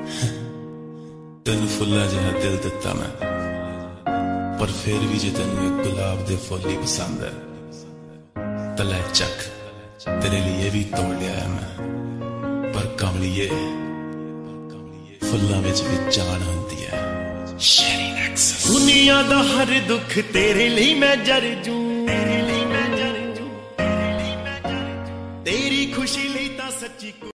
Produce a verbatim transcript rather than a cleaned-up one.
तेन फुल्ला जिहा दिल दिता मैं, पर फिर भी जे तेन एक गुलाब दे फुल ही पसंद है तो लै चक, तेरे लिए भी तोड़ लिया है मैं। पर कमलिए फुल्लां विच भी जान होंदी है। दुनिया दा हर दुख तेरे लिए मैं जर जूं, तेरी खुशी लिए तां सच्ची